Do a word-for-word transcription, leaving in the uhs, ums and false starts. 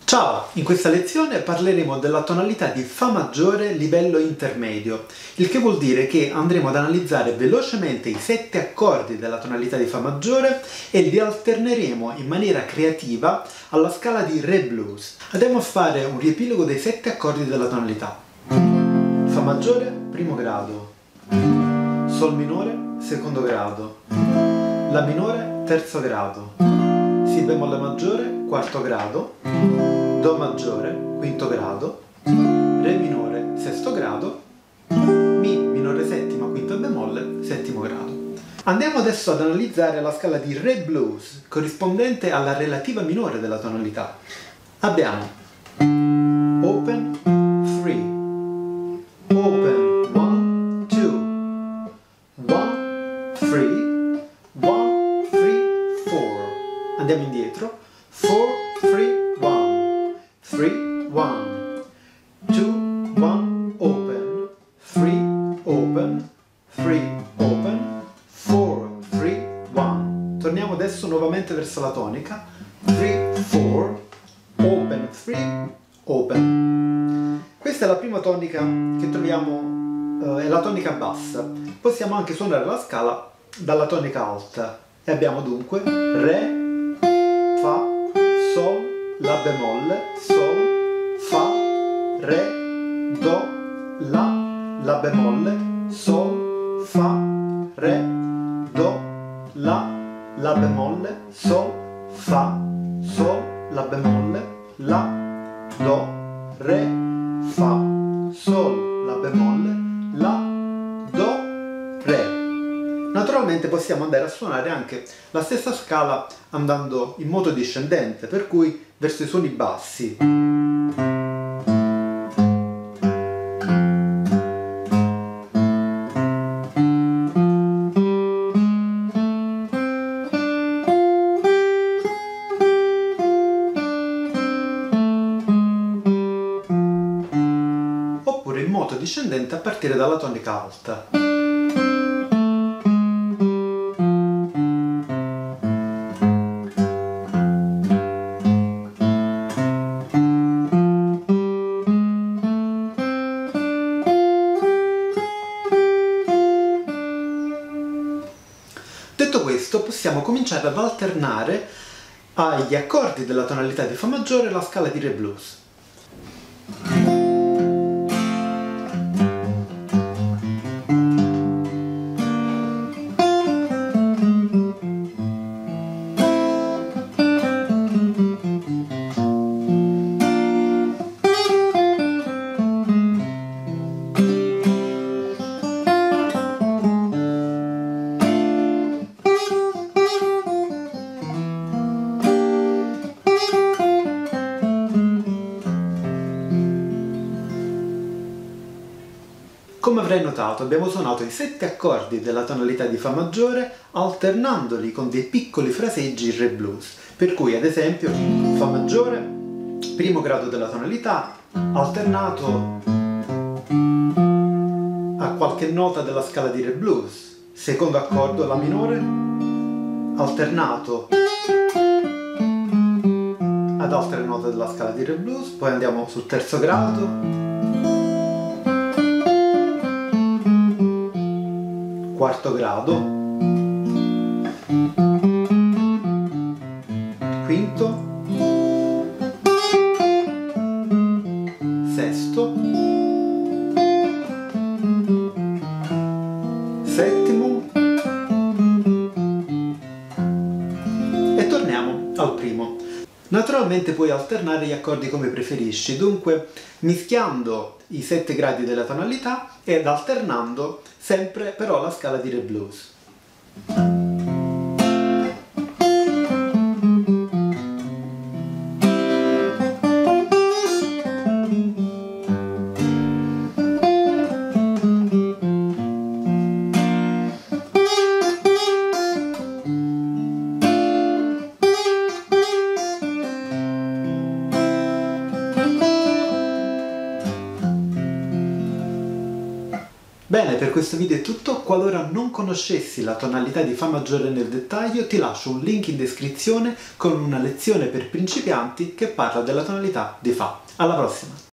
Ciao! In questa lezione parleremo della tonalità di Fa maggiore livello intermedio, il che vuol dire che andremo ad analizzare velocemente i sette accordi della tonalità di Fa maggiore e li alterneremo in maniera creativa alla scala di Re blues. Andiamo a fare un riepilogo dei sette accordi della tonalità. Fa maggiore, primo grado. Sol minore, secondo grado. La minore, terzo grado. Si bemolle maggiore, quarto grado. Do maggiore, quinto grado, Re minore, sesto grado, Mi minore settima, quinto bemolle, settimo grado. Andiamo adesso ad analizzare la scala di Re blues, corrispondente alla relativa minore della tonalità. Abbiamo Open, three, Open, one, two, one, three, one, three, four. Andiamo indietro, four, three, three, one, two, one, open, three, open, three, open, four, three, one. Torniamo adesso nuovamente verso la tonica, three, four, open, three, open. Questa è la prima tonica che troviamo, eh, è la tonica bassa. Possiamo anche suonare la scala dalla tonica alta e abbiamo dunque Re, Fa, Sol, La bemolle, Sol, Fa, Re, Do, La, La bemolle, Sol, Fa, Re, Do, La, La bemolle, Sol, Fa, Sol, La bemolle, La, Do, Re, Fa, Sol, La bemolle, La, Do, Re. Naturalmente possiamo andare a suonare anche la stessa scala andando in modo discendente, per cui verso i suoni bassi. Oppure in modo discendente a partire dalla tonica alta. Detto questo, possiamo cominciare ad alternare agli accordi della tonalità di Fa maggiore la scala di Re blues. Come avrai notato, abbiamo suonato i sette accordi della tonalità di Fa maggiore alternandoli con dei piccoli fraseggi Re blues, per cui ad esempio Fa maggiore, primo grado della tonalità, alternato a qualche nota della scala di Re blues, secondo accordo La minore, alternato ad altre note della scala di Re blues, poi andiamo sul terzo grado, quarto grado, quinto, sesto, settimo e torniamo al primo. Naturalmente puoi alternare gli accordi come preferisci, dunque mischiando i sette gradi della tonalità ed alternando sempre però la scala di Re blues. Bene, per questo video è tutto. Qualora non conoscessi la tonalità di Fa maggiore nel dettaglio, ti lascio un link in descrizione con una lezione per principianti che parla della tonalità di Fa. Alla prossima!